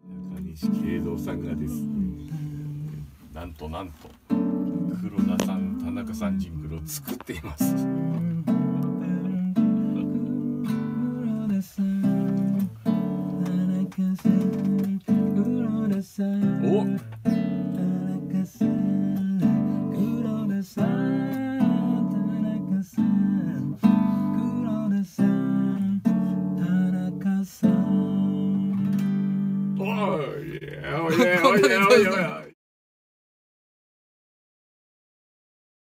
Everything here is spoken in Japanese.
中西慶三さんがですね、なんと黒田さん、田中さんジングルを作っています。おおいやおいやおいやおいや